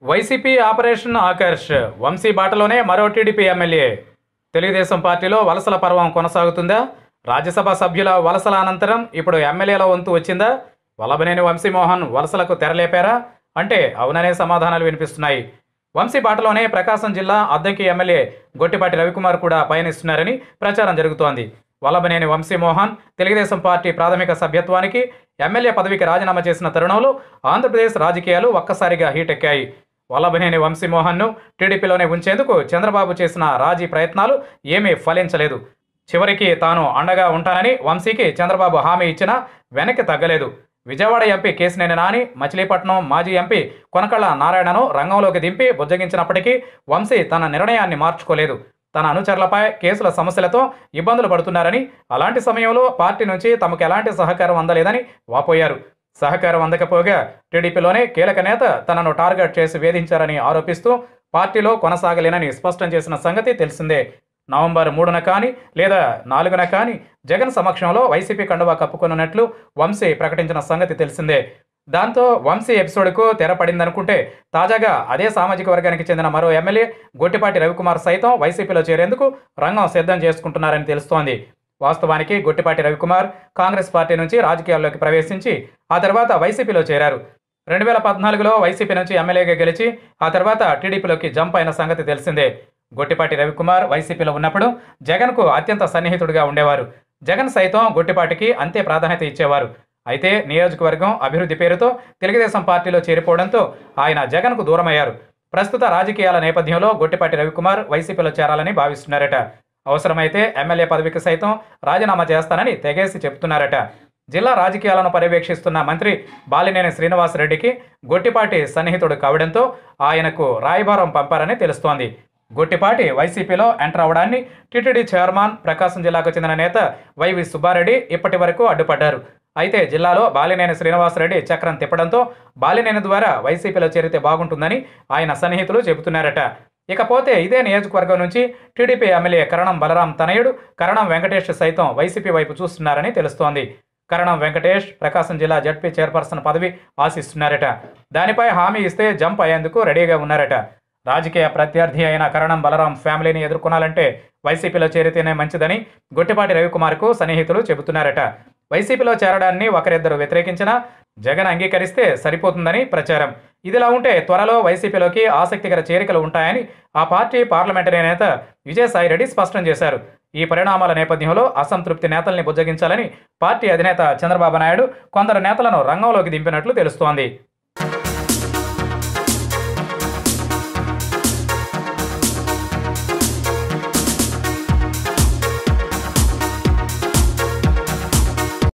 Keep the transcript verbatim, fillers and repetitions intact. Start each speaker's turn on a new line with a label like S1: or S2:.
S1: YCP operation Akarsh Vamsi బాటలోనే మరో TDP MLA. Telugu Desam పార్టీలో వలసల పర్వం కొనసాగుతుందా? రాజ్యసభ సభ్యుల వలసల అనంతరం ఇప్పుడు ఎమ్మెల్యేల వంతు వచ్చిందా? వల్లభనేని వంశీమోహన్ వలసలకు తెరలేపారా అంటే అవుననే సమాధానాలు వినిపిస్తున్నాయి. వంశీ బాటలోనే ప్రకాశం జిల్లా అద్దంకి ఎమ్మెల్యే గొట్టిపాటి రవికుమార్ కూడా పయనిస్తున్నారని ప్రచారం జరుగుతోంది. వల్లభనేని వంశీమోహన్ తెలుగుదేశం పార్టీ ప్రాథమిక సభ్యత్వానికి ఎమ్మెల్యే పదవికి రాజీనామా చేసిన తరుణంలో ఆంధ్రప్రదేశ్ రాజకీయాలు ఒక్కసారిగా హీటెక్కాయి. వల్లభనేని వంశీమోహన్ను టీడీపీలోనే ఉంచేందుకు చంద్రబాబు చేసిన రాజీ ప్రయత్నాలు ఏమీ ఫలించలేదు. చివరికి తాను అండగా ఉంటానని వంశీకి చంద్రబాబు హామీ ఇచ్చినా వెనక్కి తగ్గలేదు. విజయవాడ ఎంపీ కేశినేని నాని, మచిలీపట్నం మాజీ ఎంపీ కొనకళ్ళ నారాయణను రంగంలోకి దింపి బుజ్జగించినప్పటికీ వంశీ తన నిర్ణయాన్ని మార్చుకోలేదు. తన అనుచరులపై కేసుల సమస్యలతో ఇబ్బందులు పడుతున్నారని, అలాంటి సమయంలో పార్టీ నుంచి తమకు ఎలాంటి సహకారం అందలేదని వాపోయారు. సహకారం అందకపోగా టీడీపీలోనే కీలక నేత తనను టార్గెట్ చేసి వేధించారని ఆరోపిస్తూ పార్టీలో కొనసాగలేనని స్పష్టం చేసిన సంగతి తెలిసిందే. నవంబర్ మూడున కానీ లేదా నాలుగున కానీ జగన్ సమక్షంలో వైసీపీ కండువా కప్పుకొనున్నట్లు వంశీ ప్రకటించిన సంగతి తెలిసిందే. దాంతో వంశీ ఎపిసోడ్కు తెరపడిందనుకుంటే తాజాగా అదే సామాజిక వర్గానికి చెందిన మరో ఎమ్మెల్యే గొట్టిపాటి రవికుమార్ సైతం వైసీపీలో చేరేందుకు రంగం సిద్ధం చేసుకుంటున్నారని తెలుస్తోంది. వాస్తవానికి గొట్టిపాటి రవికుమార్ కాంగ్రెస్ పార్టీ నుంచి రాజకీయాల్లోకి ప్రవేశించి ఆ తర్వాత వైసీపీలో చేరారు. రెండు వేల పద్నాలుగులో వైసీపీ నుంచి ఎమ్మెల్యేగా గెలిచి ఆ తర్వాత టీడీపీలోకి జంప్ అయిన సంగతి తెలిసిందే. గొట్టిపాటి రవికుమార్ వైసీపీలో ఉన్నప్పుడు జగన్కు అత్యంత సన్నిహితుడిగా ఉండేవారు. జగన్ సైతం గొట్టిపాటికి అంతే ప్రాధాన్యత ఇచ్చేవారు. అయితే నియోజకవర్గం అభివృద్ధి పేరుతో తెలుగుదేశం పార్టీలో చేరిపోవడంతో ఆయన జగన్కు దూరమయ్యారు. ప్రస్తుత రాజకీయాల నేపథ్యంలో గొట్టిపాటి రవికుమార్ వైసీపీలో చేరాలని భావిస్తున్నారట. అవసరమైతే ఎమ్మెల్యే పదవికి సైతం రాజీనామా చేస్తానని తెగేసి చెబుతున్నారట. జిల్లా రాజకీయాలను పర్యవేక్షిస్తున్న మంత్రి బాలినేని శ్రీనివాసరెడ్డికి గొట్టిపాటి సన్నిహితుడు కావడంతో ఆయనకు రాయబారం పంపారని తెలుస్తోంది. గొట్టిపాటి వైసీపీలో ఎంటర్ అవడాన్ని టీటీడీ చైర్మన్, ప్రకాశం జిల్లాకు చెందిన నేత వైవి సుబ్బారెడ్డి ఇప్పటి వరకు అడ్డుపడ్డారు. అయితే జిల్లాలో బాలినేని శ్రీనివాసరెడ్డి చక్రం తిప్పడంతో బాలినేని ద్వారా వైసీపీలో చేరితే బాగుంటుందని ఆయన సన్నిహితులు చెబుతున్నారట. ఇకపోతే ఇదే నియోజకవర్గం నుంచి టీడీపీ ఎమ్మెల్యే కరణం బలరాం తనయుడు కరణం వెంకటేష్ సైతం వైసీపీ వైపు చూస్తున్నారని తెలుస్తోంది. కరణం వెంకటేష్ ప్రకాశం జిల్లా జడ్పీ చైర్పర్సన్ పదవి ఆశిస్తున్నారట. దానిపై హామీ ఇస్తే జంప్ అయ్యేందుకు రెడీగా ఉన్నారట. రాజకీయ ప్రత్యర్థి అయిన కరణం బలరాం ఫ్యామిలీని ఎదుర్కొనాలంటే వైసీపీలో చేరితేనే మంచిదని గొట్టిపాటి రవికుమార్కు సన్నిహితులు చెబుతున్నారట. వైసీపీలో చేరడాన్ని ఒకరిద్దరు వ్యతిరేకించినా జగన్ అంగీకరిస్తే సరిపోతుందని ప్రచారం. ఇదిలా ఉంటే త్వరలో వైసీపీలోకి ఆసక్తికర చేరికలు ఉంటాయని ఆ పార్టీ పార్లమెంటరీ నేత విజయసాయిరెడ్డి స్పష్టం చేశారు. ఈ పరిణామాల నేపథ్యంలో అసంతృప్తి నేతల్ని బుజ్జగించాలని పార్టీ అధినేత చంద్రబాబు నాయుడు కొందరు నేతలను రంగంలోకి దింపినట్లు తెలుస్తోంది.